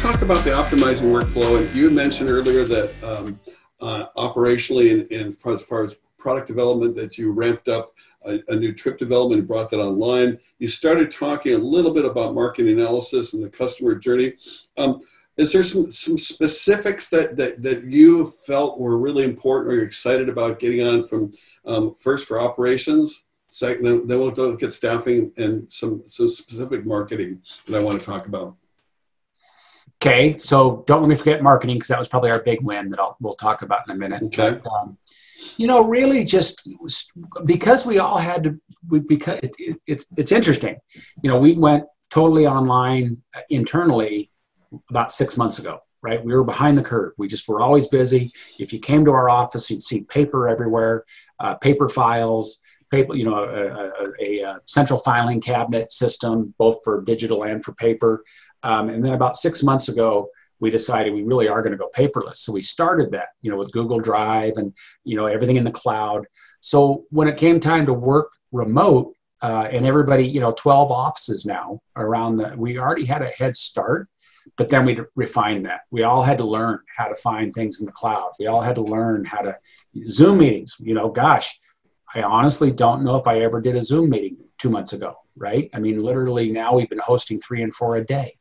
talk about the optimizing workflow. And you mentioned earlier that operationally and as far as product development that you ramped up a new trip development and brought that online. You started talking a little bit about marketing analysis and the customer journey. Is there some specifics that you felt were really important or you're excited about getting on from first for operations, second, then we'll get staffing and some specific marketing that I want to talk about? Okay, so don't let me forget marketing, because that was probably our big win that we'll talk about in a minute. Okay. But, you know, really just because we all had to, because it's interesting. You know, we went totally online internally about 6 months ago, right? We were behind the curve. We just were always busy. If you came to our office, you'd see paper everywhere, paper files, paper, you know, a central filing cabinet system, both for digital and for paper. And then about 6 months ago, we decided we really are going to go paperless. So we started that, you know, with Google Drive and, you know, everything in the cloud. So when it came time to work remote, and everybody, you know, 12 offices now around we already had a head start, but then we refined that. We all had to learn how to find things in the cloud. We all had to learn how to Zoom meetings, you know, gosh, I honestly don't know if I ever did a Zoom meeting 2 months ago, right? I mean, literally now we've been hosting 3 and 4 a day.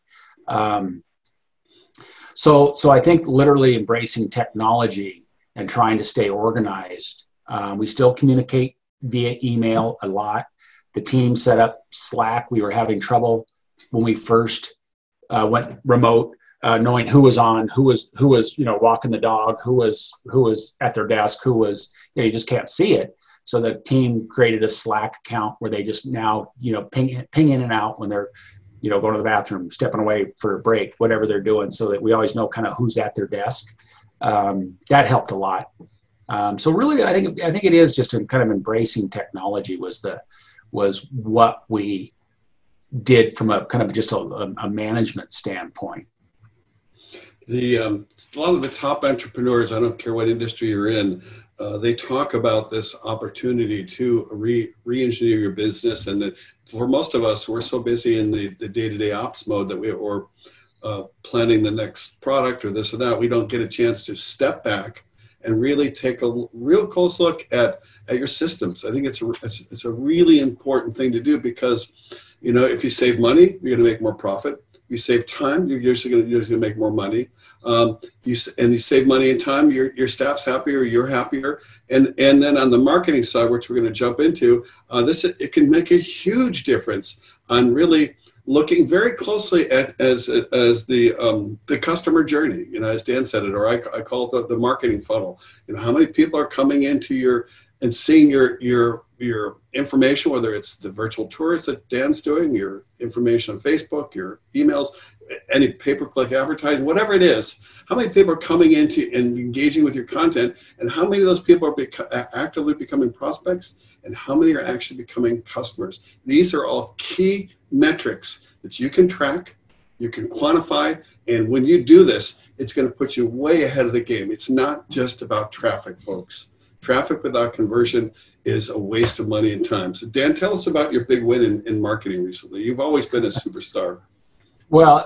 So I think literally embracing technology and trying to stay organized. We still communicate via email a lot. The team set up Slack. We were having trouble when we first went remote, knowing who was on, who was you know, walking the dog, who was at their desk, who was, you know, you just can't see it. So the team created a Slack account where they just now, you know, ping in and out when they're, you know, going to the bathroom, stepping away for a break, whatever they're doing, so that we always know kind of who's at their desk. That helped a lot. So really, I think it is just kind of embracing technology was what we did from a kind of just a management standpoint. A lot of the top entrepreneurs, I don't care what industry you're in, they talk about this opportunity to re-engineer your business. And that for most of us, we're so busy in the day-to-day ops mode that or planning the next product or this or that, we don't get a chance to step back and really take a real close look at your systems. I think it's a really important thing to do, because, you know, if you save money, you're going to make more profit. You save time, you're usually going to make more money. You save money and time, your staff's happier, you're happier. And then on the marketing side, which we're going to jump into, it can make a huge difference on really looking very closely at the customer journey. You know, as Dan said it, or I call it the marketing funnel. You know, how many people are coming into and seeing your information, whether it's the virtual tours that Dan's doing, your information on Facebook, your emails, any pay-per-click advertising, whatever it is, how many people are coming into and engaging with your content, and how many of those people are actively becoming prospects, and how many are actually becoming customers. These are all key metrics that you can track, you can quantify, and when you do this, it's going to put you way ahead of the game. It's not just about traffic, folks. Traffic without conversion is a waste of money and time. So Dan, tell us about your big win in marketing recently. You've always been a superstar. Well,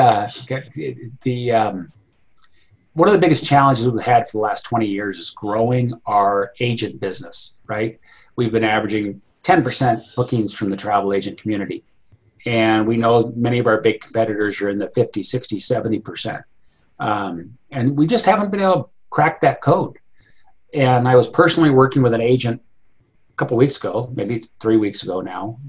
one of the biggest challenges we've had for the last 20 years is growing our agent business, right? We've been averaging 10% bookings from the travel agent community. And we know many of our big competitors are in the 50, 60, 70%. And we just haven't been able to crack that code. And I was personally working with an agent a couple weeks ago, maybe 3 weeks ago now.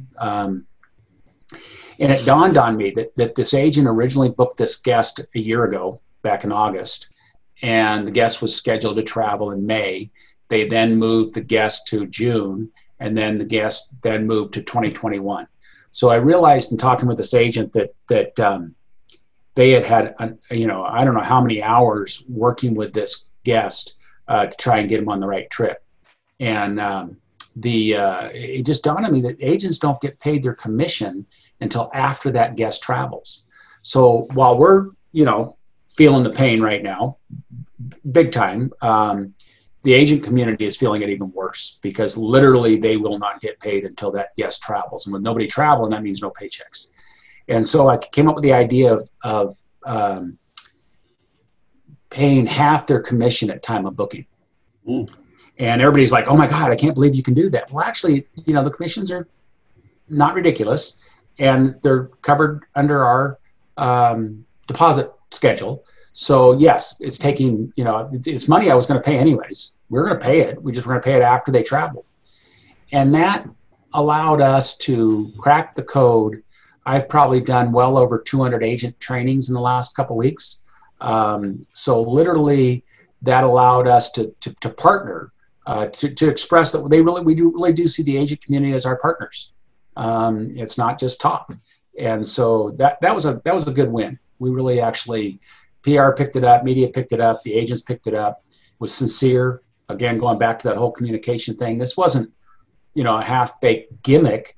And it dawned on me that this agent originally booked this guest a year ago, back in August, and the guest was scheduled to travel in May. They then moved the guest to June, and then the guest then moved to 2021. So I realized in talking with this agent that they had, you know, I don't know how many hours working with this guest to try and get him on the right trip. And it just dawned on me that agents don't get paid their commission until after that guest travels. So while we're, you know, feeling the pain right now, big time, the agent community is feeling it even worse, because literally they will not get paid until that guest travels. And with nobody traveling, that means no paychecks. And so I came up with the idea of paying half their commission at time of booking. Mm. And everybody's like, oh my God, I can't believe you can do that. Well, actually, the commissions are not ridiculous, and they're covered under our deposit schedule. So yes, it's taking, it's money I was going to pay anyways. We're going to pay it. We're going to pay it after they travel. And that allowed us to crack the code. I've probably done well over 200 agent trainings in the last couple of weeks. So literally that allowed us to partner, to express that we really do see the agent community as our partners. It's not just talk. And so that was a good win. We really actually, PR picked it up, media picked it up, the agents picked it up, was sincere. Again, going back to that whole communication thing, this wasn't, a half-baked gimmick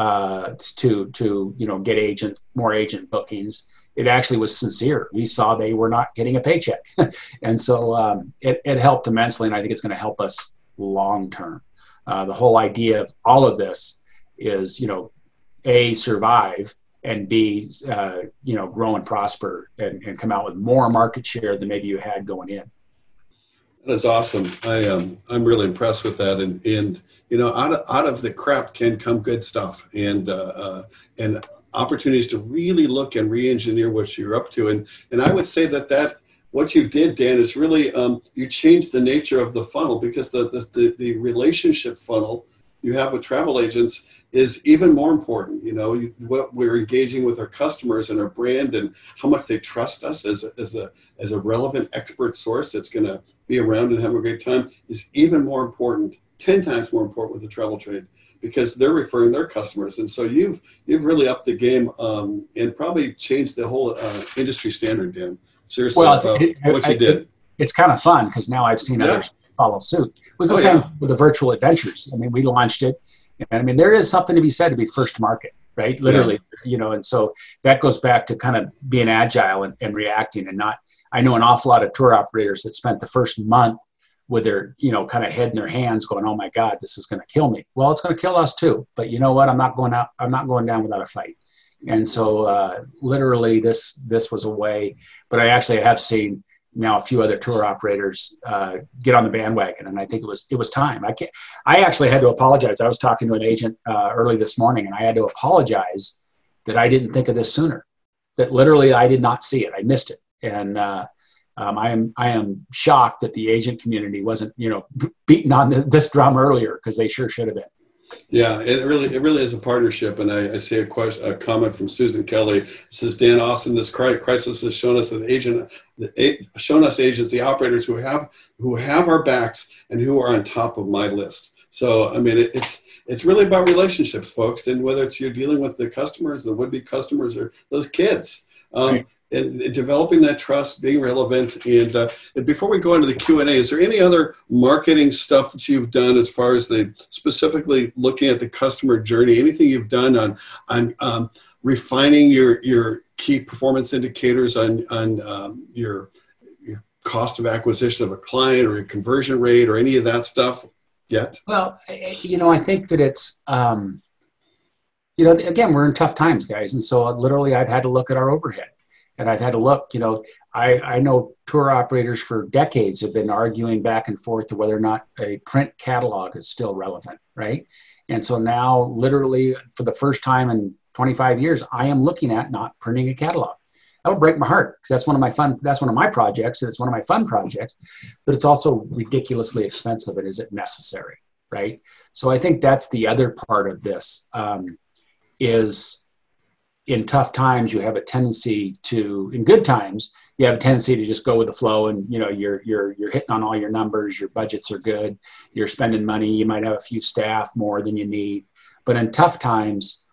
to get more agent bookings. It actually was sincere. We saw they were not getting a paycheck. And so it helped immensely, and I think it's going to help us long term. The whole idea of all of this is, A, survive, and B, grow and prosper and come out with more market share than maybe you had going in. That's awesome. I'm really impressed with that. And out of the crap can come good stuff, and opportunities to really look and re-engineer what you're up to. And I would say that what you did, Dan, is really you changed the nature of the funnel, because the relationship funnel you have with travel agents is even more important. What we're engaging with our customers and our brand, and how much they trust us as a relevant expert source that's going to be around and have a great time, is even more important, 10 times more important with the travel trade, because they're referring their customers. And so you've really upped the game and probably changed the whole industry standard, Dan. Seriously, what you did. It's kind of fun, because now I've seen others follow suit. It was the same with the virtual adventures. I mean, we launched it, and I mean, there is something to be said to be first to market, right? Literally, and so that goes back to kind of being agile and reacting, and not. I know an awful lot of tour operators that spent the first month with their, kind of head in their hands going, oh my God, this is going to kill me. Well, it's going to kill us too. But you know what? I'm not going down without a fight. And so literally this was a way, but I actually have seen now a few other tour operators get on the bandwagon. And I think it was time. I actually had to apologize. I was talking to an agent early this morning, and I had to apologize that I didn't think of this sooner, that literally I did not see it. I missed it. And I am shocked that the agent community wasn't, beating on this drum earlier, because they sure should have been. Yeah, it really is a partnership. And I see a comment from Susan Kelly. It says, Dan Austin, this crisis has shown us shown us agents, the operators who have our backs and who are on top of my list. So I mean, it's really about relationships, folks. And whether it's you're dealing with the customers, the would-be customers, or those kids. Right. And developing that trust, being relevant. And before we go into the Q&A, is there any other marketing stuff that you've done as far as specifically looking at the customer journey? Anything you've done on refining your key performance indicators on your cost of acquisition of a client, or your conversion rate, or any of that stuff yet? Well, I think that it's, again, we're in tough times, guys. And so literally I've had to look at our overhead. And I've had to look, I know tour operators for decades have been arguing back and forth to whether or not a print catalog is still relevant, right? And so now, literally, for the first time in 25 years, I am looking at not printing a catalog. That would break my heart, because that's one of my projects, and it's one of my fun projects, but it's also ridiculously expensive. And is it necessary, right? So I think that's the other part of this, is in tough times, you have a tendency to, in good times, you have a tendency to just go with the flow, and you're hitting on all your numbers, your budgets are good, you're spending money, you might have a few staff more than you need. But in tough times,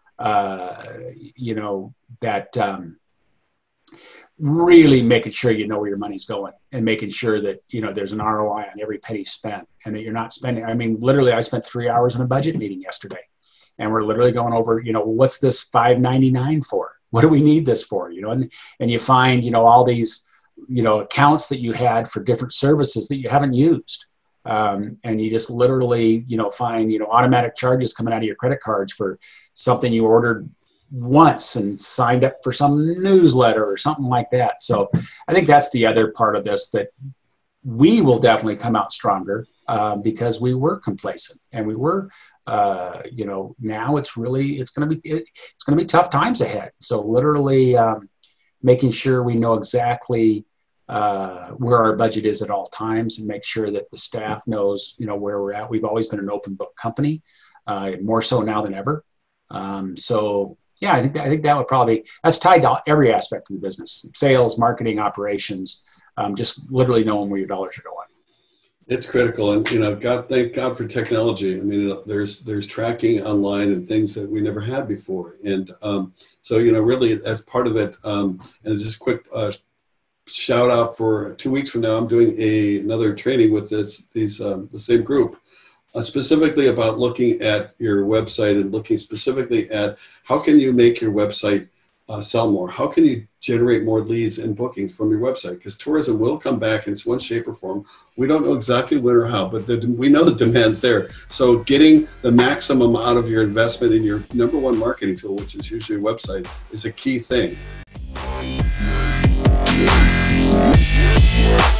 really making sure you know where your money's going, and making sure that there's an ROI on every penny spent, and that you're not spending. I mean, literally, I spent 3 hours in a budget meeting yesterday. And we're literally going over, what's this $5.99 for? What do we need this for? And you find, all these, accounts that you had for different services that you haven't used. And you just literally, find, automatic charges coming out of your credit cards for something you ordered once and signed up for some newsletter or something like that. So I think that's the other part of this, that we will definitely come out stronger because we were complacent and we were, you know, now it's going to be tough times ahead. So literally making sure we know exactly where our budget is at all times and make sure that the staff knows, you know, where we're at. We've always been an open book company, more so now than ever. So yeah, I think that would probably, that's tied to every aspect of the business: sales, marketing, operations, just literally knowing where your dollars are going. It's critical, and you know, thank God for technology. I mean, there's tracking online and things that we never had before, and so you know, really as part of it. And just quick shout out, for 2 weeks from now, I'm doing another training with the same group, specifically about looking at your website and looking specifically at how can you make your website sell more? How can you generate more leads and bookings from your website? Because tourism will come back in one shape or form. We don't know exactly when or how, but we know the demand's there. So getting the maximum out of your investment in your #1 marketing tool, which is usually your website, is a key thing.